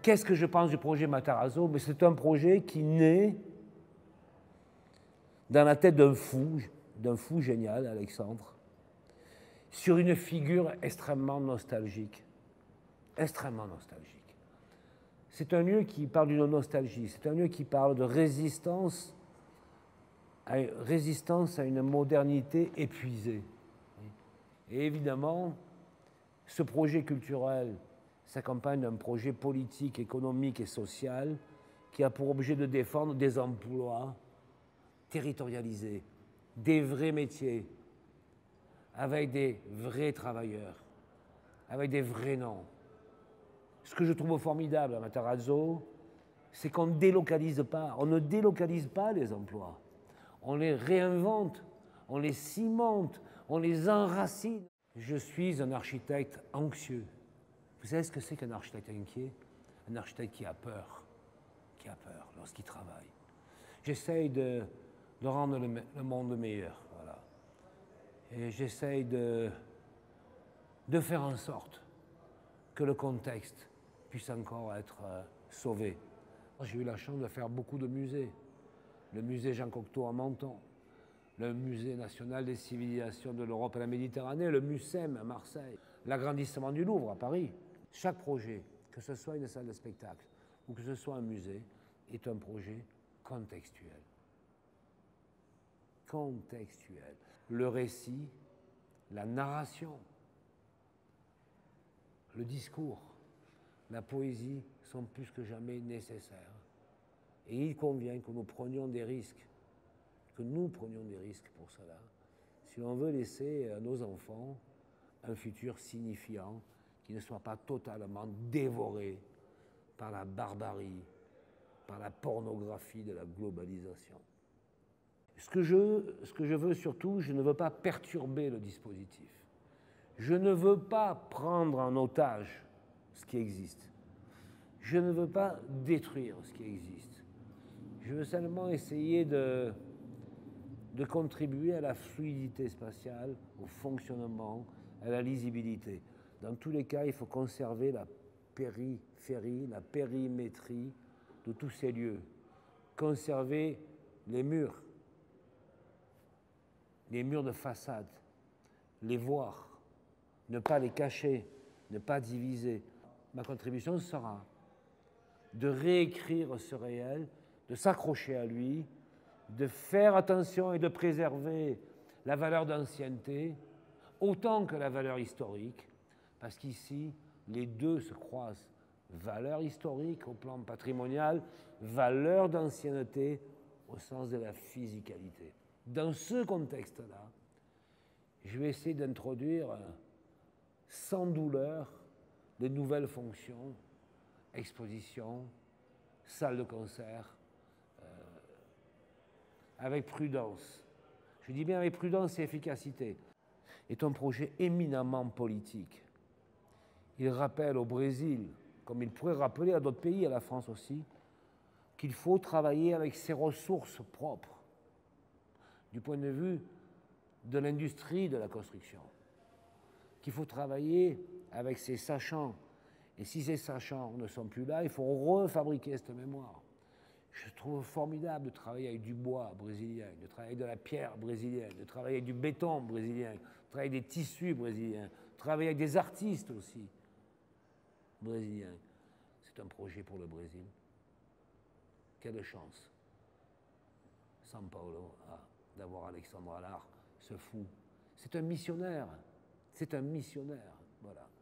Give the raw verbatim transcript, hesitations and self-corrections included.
qu'est-ce que je pense du projet Matarazzo? Mais c'est un projet qui naît dans la tête d'un fou, d'un fou génial, Alexandre, sur une figure extrêmement nostalgique. Extrêmement nostalgique. C'est un lieu qui parle d'une nostalgie, c'est un lieu qui parle de résistance à, résistance à une modernité épuisée. Et évidemment, ce projet culturel s'accompagne d'un projet politique, économique et social qui a pour objet de défendre des emplois territorialisés, des vrais métiers, avec des vrais travailleurs, avec des vrais noms. Ce que je trouve formidable à Matarazzo, c'est qu'on ne délocalise pas, on ne délocalise pas les emplois. On les réinvente, on les cimente, on les enracine. Je suis un architecte anxieux. Vous savez ce que c'est qu'un architecte inquiet? Un architecte qui a peur, qui a peur lorsqu'il travaille. J'essaye de, de rendre le, le monde meilleur, voilà. Et j'essaye de, de faire en sorte que le contexte puisse encore être euh, sauvé. J'ai eu la chance de faire beaucoup de musées. Le musée Jean Cocteau à Menton, le musée national des civilisations de l'Europe et la Méditerranée, le MUSEM à Marseille, l'agrandissement du Louvre à Paris. Chaque projet, que ce soit une salle de spectacle ou que ce soit un musée, est un projet contextuel. Contextuel. Le récit, la narration, le discours, la poésie sont plus que jamais nécessaires. Et il convient que nous prenions des risques, que nous prenions des risques pour cela, si l'on veut laisser à nos enfants un futur signifiant qui ne soit pas totalement dévoré par la barbarie, par la pornographie de la globalisation. Ce que je, ce que je veux surtout, je ne veux pas perturber le dispositif. Je ne veux pas prendre en otage ce qui existe. Je ne veux pas détruire ce qui existe. Je veux seulement essayer de, de contribuer à la fluidité spatiale, au fonctionnement, à la lisibilité. Dans tous les cas, il faut conserver la périphérie, la périmétrie de tous ces lieux. Conserver les murs, les murs de façade, les voir, ne pas les cacher, ne pas diviser. Ma contribution sera de réécrire ce réel, de s'accrocher à lui, de faire attention et de préserver la valeur d'ancienneté autant que la valeur historique, parce qu'ici, les deux se croisent. Valeur historique au plan patrimonial, valeur d'ancienneté au sens de la physicalité. Dans ce contexte-là, je vais essayer d'introduire sans douleur de nouvelles fonctions, expositions, salles de concert, euh, avec prudence. Je dis bien avec prudence et efficacité. C'est un projet éminemment politique. Il rappelle au Brésil, comme il pourrait rappeler à d'autres pays, à la France aussi, qu'il faut travailler avec ses ressources propres, du point de vue de l'industrie de la construction, qu'il faut travailler avec ses sachants. Et si ces sachants ne sont plus là, il faut refabriquer cette mémoire. Je trouve formidable de travailler avec du bois brésilien, de travailler avec de la pierre brésilienne, de travailler avec du béton brésilien, de travailler avec des tissus brésiliens, de travailler avec des artistes aussi brésiliens. C'est un projet pour le Brésil. Quelle chance, São Paulo, d'avoir Alexandre Allard, ce fou. C'est un missionnaire, c'est un missionnaire, voilà.